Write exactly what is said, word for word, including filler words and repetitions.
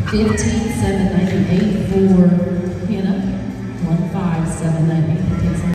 fifteen seven ninety-eight for Hannah. one five seven nine eight.